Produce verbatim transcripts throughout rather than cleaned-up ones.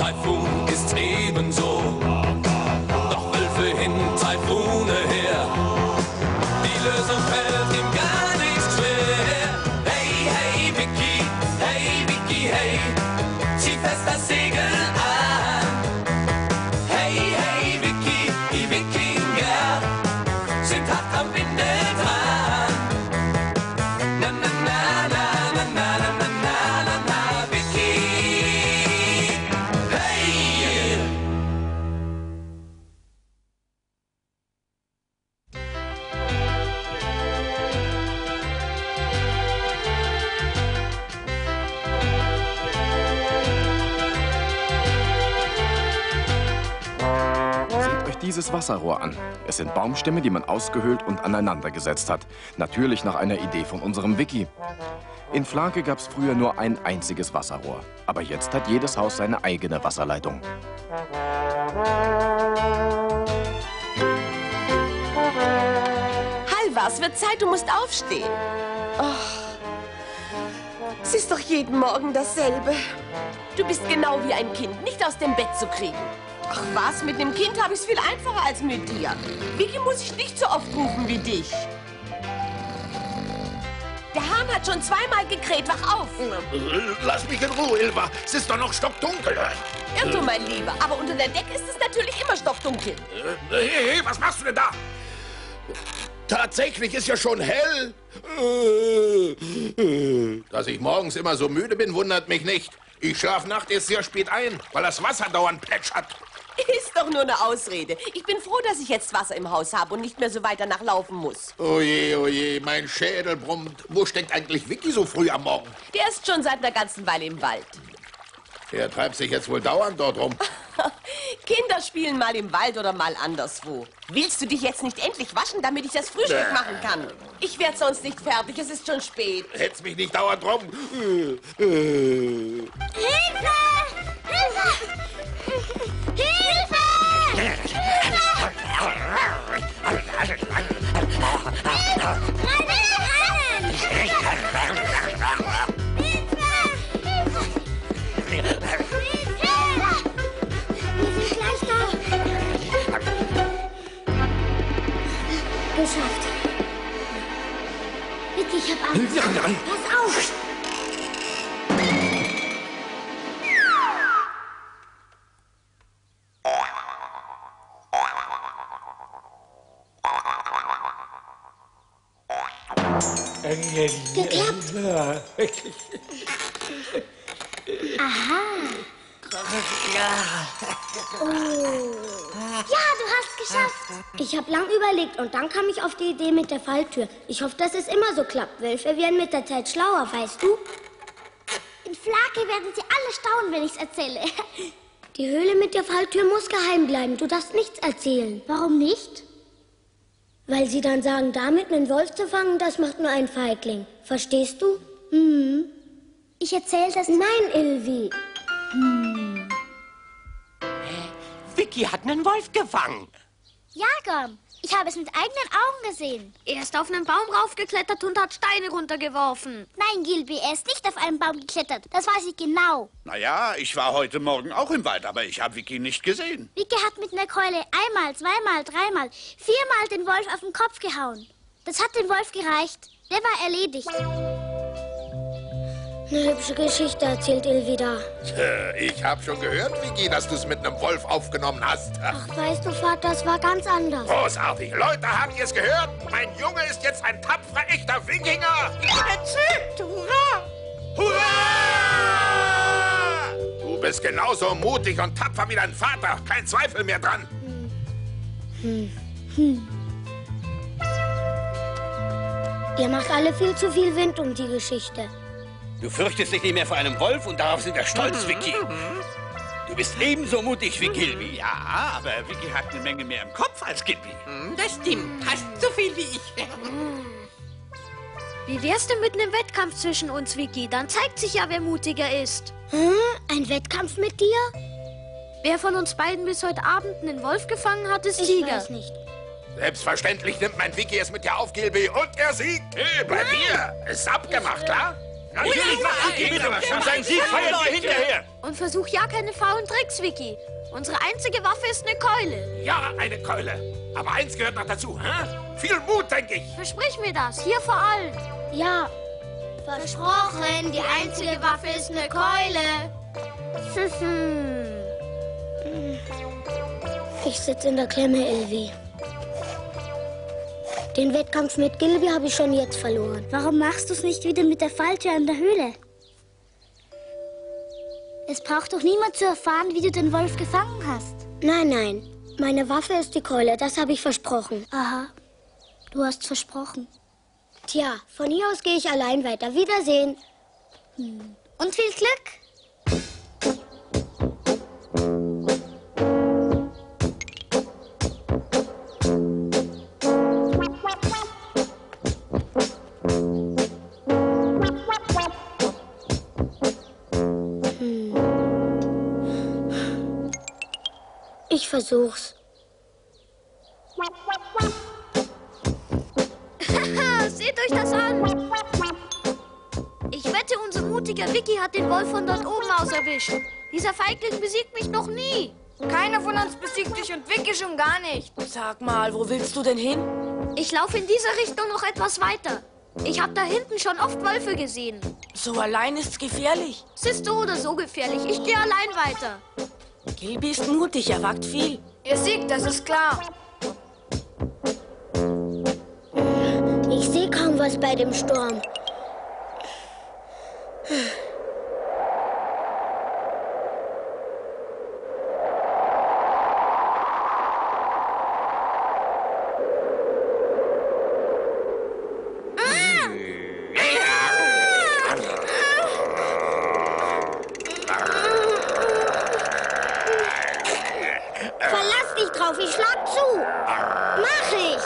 Taifun ist ebenso. Doch Wölfe hin, Taifune her. Die Lösung fällt ihm gar nicht schwer. Hey, hey, Vicky, hey, Vicky, hey, zieh fest das Segel an. Hey, hey, Vicky, die Wikinger sind hart am Windel dran. Na, na, na, na, na, na, na, na, na, na, Vicky, hey! Seht euch dieses Wasserrohr an. Es sind Baumstämme, die man ausgehöhlt und aneinandergesetzt hat. Natürlich nach einer Idee von unserem Vicky. In Flake gab es früher nur ein einziges Wasserrohr. Aber jetzt hat jedes Haus seine eigene Wasserleitung. Halvar, es wird Zeit, du musst aufstehen. Oh, es ist doch jeden Morgen dasselbe. Du bist genau wie ein Kind, nicht aus dem Bett zu kriegen. Ach was, mit einem Kind habe ich es viel einfacher als mit dir. Vicky muss ich nicht so oft rufen wie dich. Der Hahn hat schon zweimal gekräht, wach auf. Lass mich in Ruhe, Ilva. Es ist doch noch stockdunkel. Irrtum, mein Lieber, aber unter der Decke ist es natürlich immer stockdunkel. Hey, hey, was machst du denn da? Tatsächlich ist ja schon hell. Dass ich morgens immer so müde bin, wundert mich nicht. Ich schlafe nachts erst sehr spät ein, weil das Wasser dauernd plätschert. Ist doch nur eine Ausrede. Ich bin froh, dass ich jetzt Wasser im Haus habe und nicht mehr so weit danach laufen muss. Oje, oje, mein Schädel brummt. Wo steckt eigentlich Vicky so früh am Morgen? Der ist schon seit einer ganzen Weile im Wald. Der treibt sich jetzt wohl dauernd dort rum. Kinder spielen mal im Wald oder mal anderswo. Willst du dich jetzt nicht endlich waschen, damit ich das Frühstück Bäh. machen kann? Ich werde sonst nicht fertig, es ist schon spät. Hetz mich nicht dauernd rum. Hilfe! Hilfe! Hilfe! Geschafft. Vicky, ich hab Angst. Ja, nein. Pass auf. Geklappt. Aha. Oh. Ja, du hast geschafft. Ich habe lang überlegt und dann kam ich auf die Idee mit der Falltür. Ich hoffe, dass es immer so klappt. Wölfe werden mit der Zeit schlauer, weißt du? In Flake werden sie alle staunen, wenn ich's erzähle. Die Höhle mit der Falltür muss geheim bleiben. Du darfst nichts erzählen. Warum nicht? Weil sie dann sagen, damit einen Wolf zu fangen, das macht nur ein Feigling. Verstehst du? Hm. Ich erzähle das... Nein, Ilvi. Hm. Vicky hat einen Wolf gefangen. Ja, Gorm. Ich habe es mit eigenen Augen gesehen. Er ist auf einen Baum raufgeklettert und hat Steine runtergeworfen. Nein, Gilby, er ist nicht auf einen Baum geklettert. Das weiß ich genau. Naja, ich war heute Morgen auch im Wald, aber ich habe Vicky nicht gesehen. Vicky hat mit einer Keule einmal, zweimal, dreimal, viermal den Wolf auf den Kopf gehauen. Das hat dem Wolf gereicht. Der war erledigt. Eine hübsche Geschichte erzählt Ilvida. Ich habe schon gehört, Vicky, dass du es mit einem Wolf aufgenommen hast. Ach, weißt du, Vater, es war ganz anders. Großartig. Leute, habt ihr es gehört? Mein Junge ist jetzt ein tapferer, echter Wikinger. Erzählt, hurra! Hurra! Du bist genauso mutig und tapfer wie dein Vater. Kein Zweifel mehr dran. Hm. Hm. Ihr macht alle viel zu viel Wind um die Geschichte. Du fürchtest dich nicht mehr vor einem Wolf und darauf sind wir stolz, Vicky. Du bist ebenso mutig wie Gilby. Ja, aber Vicky hat eine Menge mehr im Kopf als Gilby. Das stimmt, fast so viel wie ich. Wie wär's denn mit einem Wettkampf zwischen uns, Vicky? Dann zeigt sich ja, wer mutiger ist. Hm? Ein Wettkampf mit dir? Wer von uns beiden bis heute Abend einen Wolf gefangen hat, ist Tiger. Ich weiß nicht. Selbstverständlich nimmt mein Vicky es mit dir auf, Gilby, und er siegt. Hey, bleib hier. Ist abgemacht, klar? Natürlich macht Vicky mit und sein Sieg feiern wir hinterher. Und versuch ja keine faulen Tricks, Vicky. Unsere einzige Waffe ist eine Keule. Ja, eine Keule. Aber eins gehört noch dazu, hä? Viel Mut, denke ich. Versprich mir das, hier vor allen. Ja. Versprochen, die einzige Waffe ist eine Keule. Ich sitze in der Klemme, Ilvi. Den Wettkampf mit Gilby habe ich schon jetzt verloren. Warum machst du es nicht wieder mit der Falltür in der Höhle? Es braucht doch niemand zu erfahren, wie du den Wolf gefangen hast. Nein, nein. Meine Waffe ist die Keule, das habe ich versprochen. Aha, du hast versprochen. Tja, von hier aus gehe ich allein weiter. Wiedersehen. Hm. Und viel Glück. Hm. Ich versuch's. Seht euch das an! Ich wette, unser mutiger Vicky hat den Wolf von dort oben aus erwischt. Dieser Feigling besiegt mich noch nie. Keiner von uns besiegt dich und Vicky schon gar nicht. Sag mal, wo willst du denn hin? Ich laufe in dieser Richtung noch etwas weiter. Ich habe da hinten schon oft Wölfe gesehen. So allein ist's gefährlich. Es ist so oder so gefährlich. Ich gehe allein weiter. Gilby ist mutig, er wagt viel. Ihr siegt, das ist klar. Ich sehe kaum was bei dem Sturm. Verlass dich drauf, ich schlag zu. Mach ich.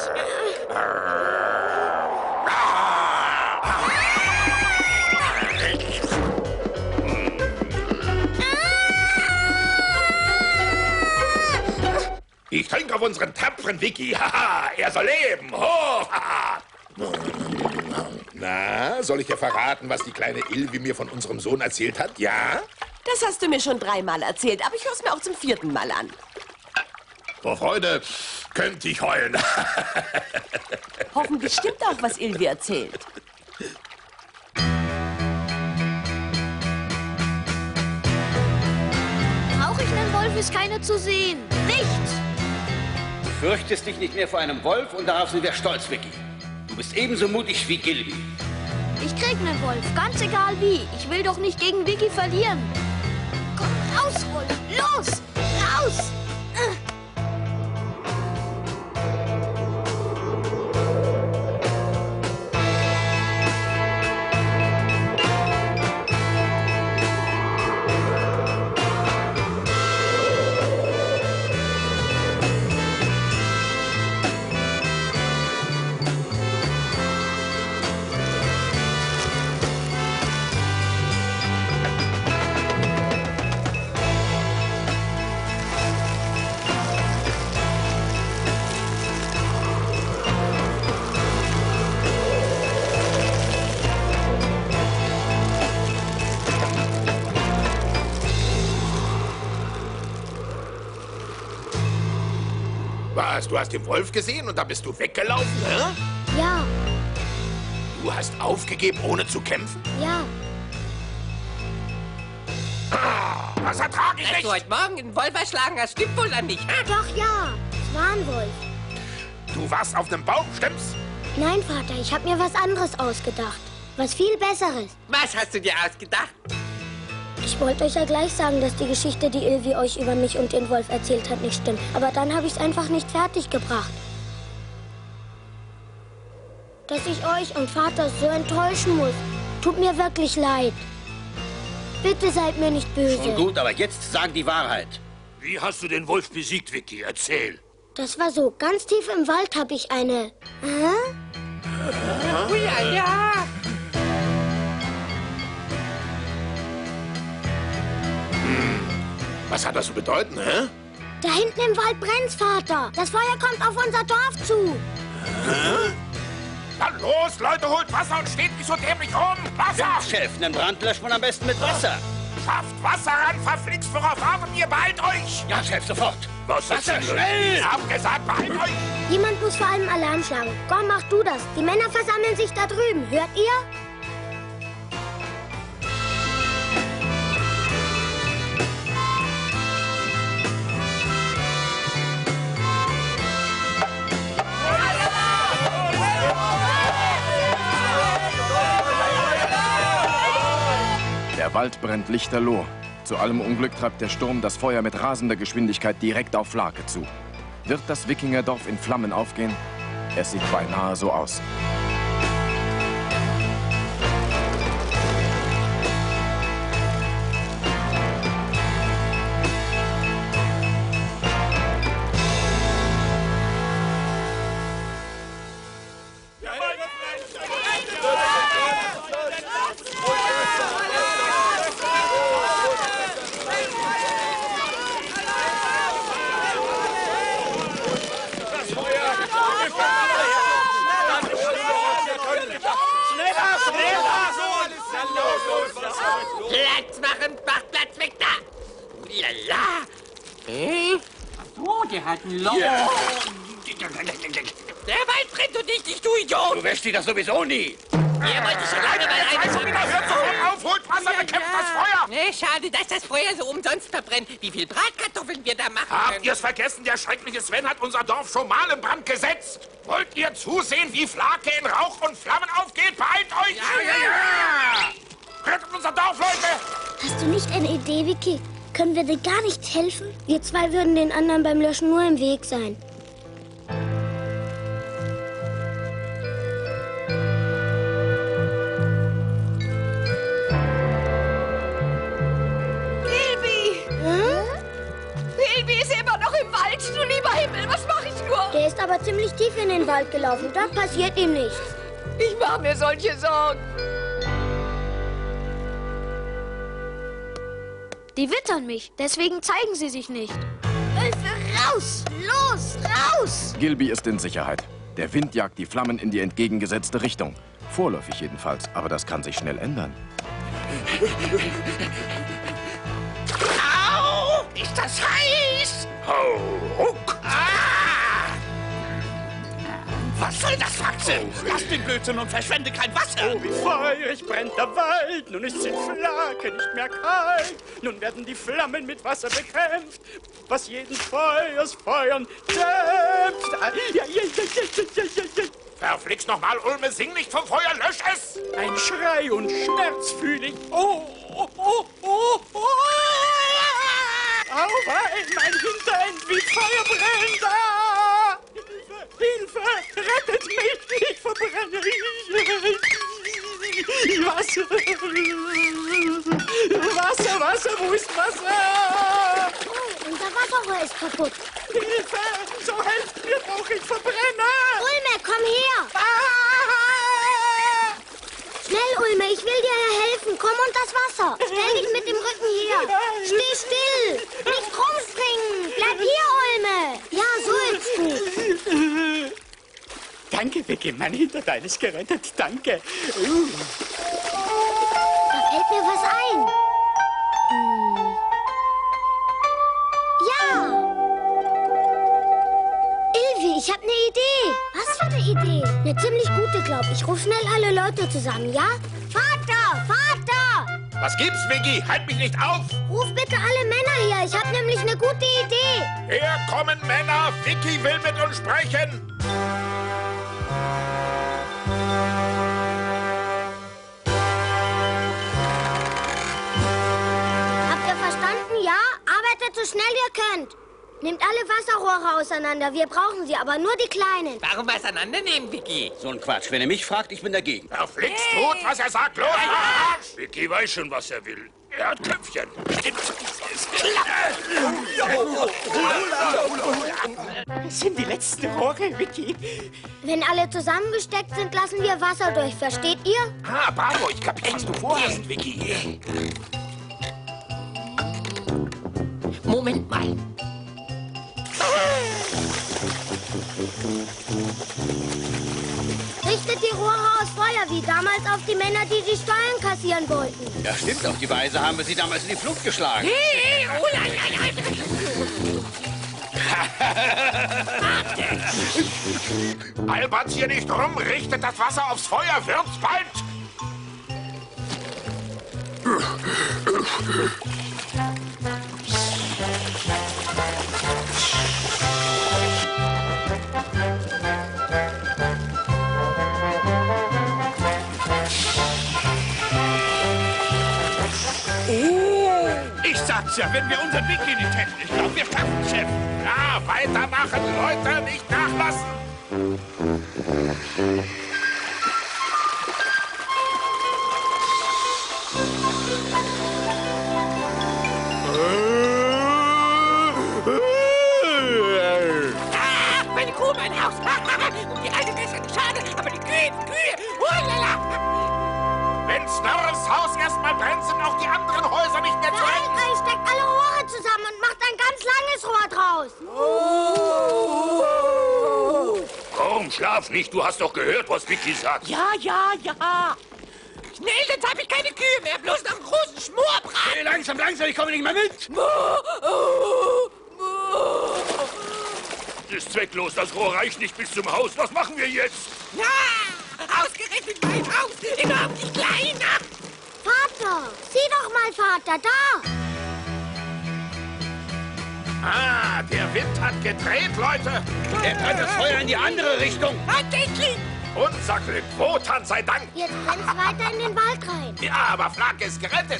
Ich trinke auf unseren tapferen Vicky. Haha, er soll leben. Ho, haha. Na, soll ich dir verraten, was die kleine Ilvi mir von unserem Sohn erzählt hat? Ja? Das hast du mir schon dreimal erzählt, aber ich hör's mir auch zum vierten Mal an. Vor Freude könnte ich heulen. Hoffentlich stimmt auch, was Ilvi erzählt. Brauche ich einen Wolf, ist keiner zu sehen. Nicht! Du fürchtest dich nicht mehr vor einem Wolf und darauf sind wir stolz, Vicky. Du bist ebenso mutig wie Gilby. Ich krieg einen Wolf, ganz egal wie. Ich will doch nicht gegen Vicky verlieren. Komm raus, Wolf! Los! Raus! Was, du hast den Wolf gesehen und da bist du weggelaufen, hä? Ja, Du hast aufgegeben, ohne zu kämpfen? ja. Ah, das ertrage ich Dass du nicht. heute Morgen einen Wolf erschlagen hast, stimmt wohl dann nicht. hä? Doch, ja. Es war ein Wolf. Du warst auf einem Baum, stimmt's? Nein, Vater, ich habe mir was anderes ausgedacht. Was viel Besseres. Was hast du dir ausgedacht? Ich wollte euch ja gleich sagen, dass die Geschichte, die Ilvi euch über mich und den Wolf erzählt hat, nicht stimmt. Aber dann habe ich es einfach nicht fertig gebracht. Dass ich euch und Vater so enttäuschen muss. Tut mir wirklich leid. Bitte seid mir nicht böse. Schon gut, aber jetzt sag die Wahrheit. Wie hast du den Wolf besiegt, Vicky? Erzähl. Das war so. Ganz tief im Wald habe ich eine... Hä? Oh ja, ja. Was hat das zu bedeuten, hä? Da hinten im Wald brennt's, Vater. Das Feuer kommt auf unser Dorf zu. Hä? Na los, Leute, holt Wasser und steht nicht so dämlich rum. Wasser! Chef, einen Brand löscht man am besten mit Wasser. Schafft Wasser ran, verflixt, worauf wartet ihr? Beeilt euch! Ja, Chef, sofort. Was Wasser, schnell! Ich hab gesagt, beeilt euch! Jemand muss vor allem Alarm schlagen. Komm, mach du das. Die Männer versammeln sich da drüben. Hört ihr? Der Wald brennt lichterloh. Zu allem Unglück treibt der Sturm das Feuer mit rasender Geschwindigkeit direkt auf Flake zu. Wird das Wikingerdorf in Flammen aufgehen? Es sieht beinahe so aus. Platz machen, mach Platz weg da! Lala! Hm? Ach so, der hat ein Loch. Ja. Der Wald brennt und nicht, nicht du Idiot! Du wäschst dir das sowieso nie. Ihr wollt schon lange mal eines Hört sofort auf, holt Wasser, bekämpft das Feuer! Nee, schade, dass das Feuer so umsonst verbrennt. Wie viel Bratkartoffeln wir da machen Habt können. ihr's vergessen? Der schreckliche Sven hat unser Dorf schon mal in Brand gesetzt. Wollt ihr zusehen, wie Flake in Rauch und Flammen aufgeht? Beeilt euch! Ja, ja, ja! Rettet unser Dorf, Leute! Hast du nicht eine Idee, Vicky? Können wir dir gar nicht helfen? Wir zwei würden den anderen beim Löschen nur im Weg sein. Du lieber Himmel, was mache ich nur? Der ist aber ziemlich tief in den Wald gelaufen. Da passiert ihm nichts. Ich mache mir solche Sorgen. Die wittern mich, deswegen zeigen sie sich nicht. Wölfe, raus! Los, raus! Gilby ist in Sicherheit. Der Wind jagt die Flammen in die entgegengesetzte Richtung. Vorläufig jedenfalls, aber das kann sich schnell ändern. Au! Ist das heiß? Hau ruck! Ah! Was soll das, Faxe? Lass den Blödsinn und verschwende kein Wasser. Oh, wie feurig brennt der Wald. Nun ist in Flake nicht mehr kalt. Nun werden die Flammen mit Wasser bekämpft, was jeden Feuers Feuern dämpft. Ah, ja, ja, ja, ja, ja, ja, ja. Verflixt noch mal, Ulme, sing nicht vom Feuer, lösch es! Ein Schrei und Schmerz fühle ich. Oh, oh, oh, oh, oh. Auweih, mein Hinterend wie Feuer brennt. Ah! Hilfe, Hilfe, rettet mich, ich verbrenne. Wasser, Wasser, Wasser, wo ist Wasser? Oh, unser Wasserrohr ist kaputt. Hilfe, so helft mir doch, ich verbrenne. Ulme, komm her. Ah! Schnell, Ulme, ich will dir ja helfen. Komm und das Wasser. Stell dich mit dem Rücken her. Steh still. Nicht rumspringen. Bleib hier, Ulme. Ja, so ist gut. Danke, Vicky. Mein Hinterteil ist gerettet. Danke. Uh. Da fällt mir was ein. Hm. Ja. Ilvi, ich habe eine Idee. Was für eine Idee? Eine ziemlich gute, glaub ich. Ich ruf schnell alle Leute zusammen, ja? Vater, Vater! Was gibt's, Vicky? Halt mich nicht auf! Ruf bitte alle Männer her. Ich habe nämlich eine gute Idee. Hier kommen Männer. Vicky will mit uns sprechen. Habt ihr verstanden? Ja? Arbeitet so schnell ihr könnt. Nehmt alle Wasserrohre auseinander. Wir brauchen sie, aber nur die kleinen. Warum auseinandernehmen, Vicky? So ein Quatsch. Wenn er mich fragt, ich bin dagegen. Verflixt, tut, was er sagt. Los! Vicky weiß schon, was er will. Er hat Köpfchen. Das sind die letzten Rohre, Vicky. Wenn alle zusammengesteckt sind, lassen wir Wasser durch. Versteht ihr? Ah, bravo, ich kapiere, was du vorhast, Vicky. Moment mal. Richtet die Rohre aus Feuer, wie damals auf die Männer, die die Steuern kassieren wollten. Ja, stimmt. Auf die Weise haben wir sie damals in die Flucht geschlagen. Hey, oh, ja, ja, ja. Albert hier nicht rum, richtet das Wasser aufs Feuer, wird's bald! Ich sag's ja, wenn wir unser Vicky nicht hätten. Ich glaube, wir schaffen, Chef. Ja, weitermachen, Leute, nicht nachlassen! Ah, meine Kuh, mein Haus. Und die alte ist schade, aber die Kühe, die Kühe. Oh, lala. Wenn Snurfs Haus erstmal brennt, sind auch die anderen Häuser nicht mehr zu retten. Waldbrei steckt alle Rohre zusammen und macht ein ganz langes Rohr draus. Komm, schlaf nicht, du hast doch gehört, was Vicky sagt. Ja, ja, ja. Schnell, sonst habe ich keine Kühe mehr. Bloß noch einen großen Schmorbraten. Hey, langsam, langsam, ich komme nicht mehr mit. Das ist zwecklos, das Rohr reicht nicht bis zum Haus. Was machen wir jetzt? Ja, ausgerechnet mein Haus. Überhaupt nicht klein. Vater, sieh doch mal, Vater, da. Ah, der Wind hat gedreht, Leute. Er treibt das Feuer in die andere Richtung. Tatsächlich. Unser Glück, Wotan sei Dank. Jetzt brennt's weiter in den Wald rein. Ja, aber Flake ist gerettet.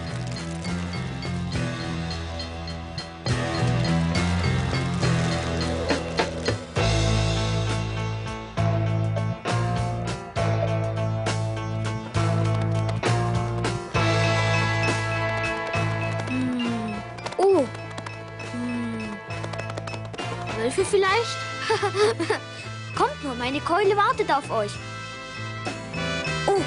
Oh. Hm. Wölfe vielleicht? Kommt nur, meine Keule wartet auf euch. Oh.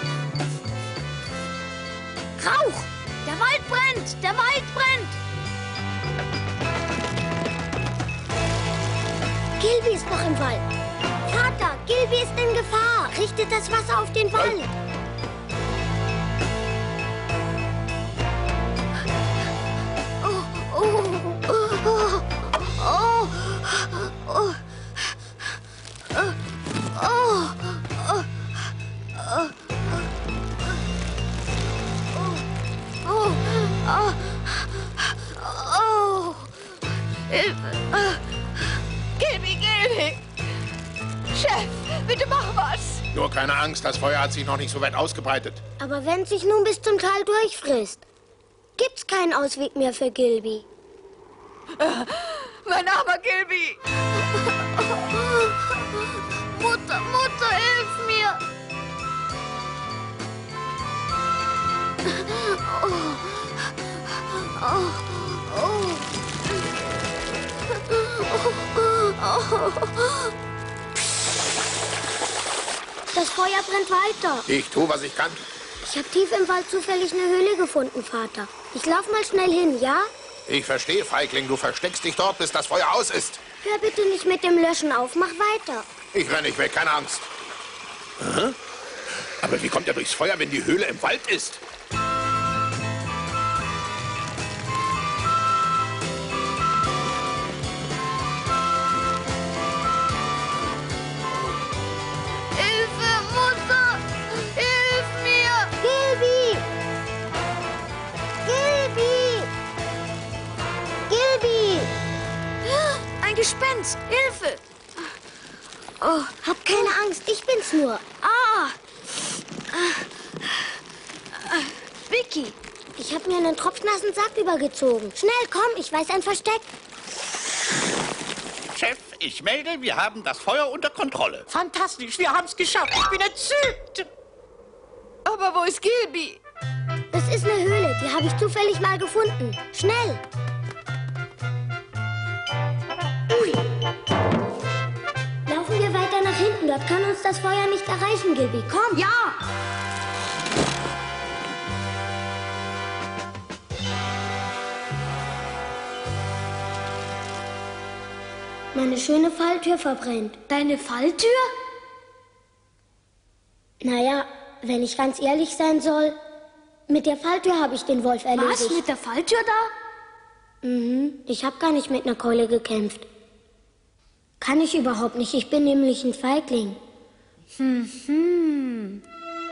Rauch! Der Wald brennt! Der Wald brennt! Gilby ist noch im Wald. Vater, Gilby ist in Gefahr. Richtet das Wasser auf den Wald. Oh, oh, oh, oh, oh, oh. Oh, oh, oh, oh, oh, oh, Hilfe. Gilby, Gilby. Chef, bitte mach was. Nur keine Angst, das Feuer hat sich noch nicht so weit ausgebreitet. Aber wenn es sich nun bis zum Tal durchfrisst, gibt's keinen Ausweg mehr für Gilby. Mein armer Gilby. Mutter, Mutter, hilf mir. Oh. Oh. Oh. Das Feuer brennt weiter. Ich tue, was ich kann. Ich habe tief im Wald zufällig eine Höhle gefunden, Vater. Ich lauf mal schnell hin, ja? Ich verstehe, Feigling. Du versteckst dich dort, bis das Feuer aus ist. Hör bitte nicht mit dem Löschen auf. Mach weiter. Ich renne nicht weg, keine Angst. Aha. Aber wie kommt er durchs Feuer, wenn die Höhle im Wald ist? Hilfe, Mutter! Hilf mir! Gilby! Gilby! Gilby! Ein Gespenst! Hilfe! Oh, hab keine Angst, ich bin's nur. Ah! Vicky! Ich hab mir einen tropfnassen Sack übergezogen. Schnell, komm, ich weiß ein Versteck. Chef, ich melde, wir haben das Feuer unter Kontrolle. Fantastisch, wir haben es geschafft. Ich bin entzückt. Aber wo ist Gilby? Das ist eine Höhle, die habe ich zufällig mal gefunden. Schnell! Ui. Laufen wir weiter nach hinten, dort kann uns das Feuer nicht erreichen, Gilby. Komm! Ja! Meine schöne Falltür verbrennt. Deine Falltür? Naja, wenn ich ganz ehrlich sein soll, mit der Falltür habe ich den Wolf erledigt. Was, mit der Falltür da? Mhm, ich habe gar nicht mit einer Keule gekämpft. Kann ich überhaupt nicht, ich bin nämlich ein Feigling. Hm, hm.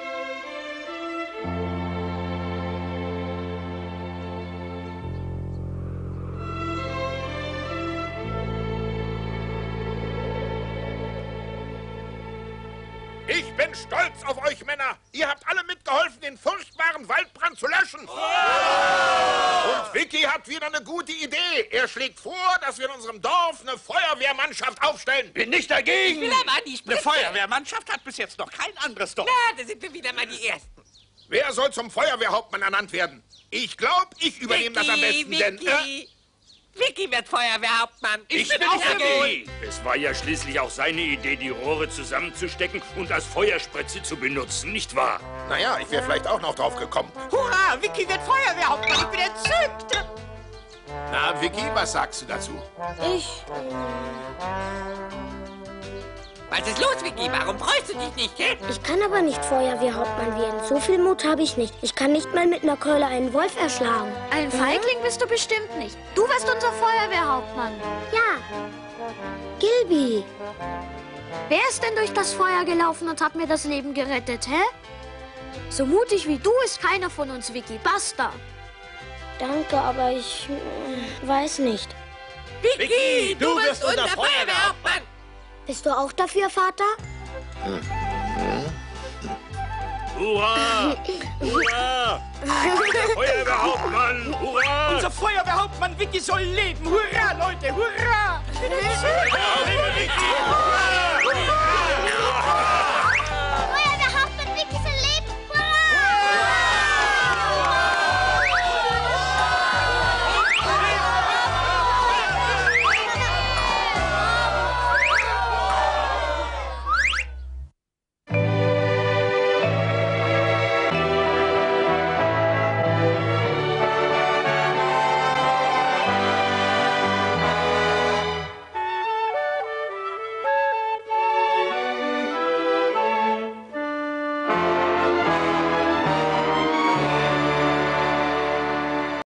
Ich bin stolz auf euch, Männer. Ihr habt alle mitgeholfen, den furchtbaren Waldbrand zu löschen. Und Vicky hat wieder eine gute Idee. Er schlägt vor, dass wir in unserem Dorf eine Feuerwehrmannschaft aufstellen. Bin nicht dagegen. Ich will aber die Eine Spritze. Feuerwehrmannschaft hat bis jetzt noch kein anderes Dorf. Na, da sind wir wieder mal die Ersten. Wer soll zum Feuerwehrhauptmann ernannt werden? Ich glaube, ich übernehme das am besten, Vicky, denn... Äh, Vicky wird Feuerwehrhauptmann. Ich bin auch dagegen. Es war ja schließlich auch seine Idee, die Rohre zusammenzustecken und als Feuerspritze zu benutzen, nicht wahr? naja, ich wäre vielleicht auch noch drauf gekommen. Hurra, Vicky wird Feuerwehrhauptmann. Ich bin entzückt. Na, Vicky, was sagst du dazu? Ich... Was ist los, Vicky? Warum freust du dich nicht, hä? Ich kann aber nicht Feuerwehrhauptmann werden. So viel Mut habe ich nicht. Ich kann nicht mal mit einer Keule einen Wolf erschlagen. Ein Feigling bist du bestimmt nicht. Du wirst unser Feuerwehrhauptmann. Ja. Gilby. Wer ist denn durch das Feuer gelaufen und hat mir das Leben gerettet, hä? So mutig wie du ist keiner von uns, Vicky. Basta. Danke, aber ich äh, weiß nicht. Vicky, du, du bist unser Feuerwehrhauptmann. Bist du auch dafür, Vater? Hurra! Hurra! Der Feuerwehrhauptmann! Hurra! Unser Feuerwehrhauptmann Vicky soll leben. Hurra, Leute, hurra! Hurra!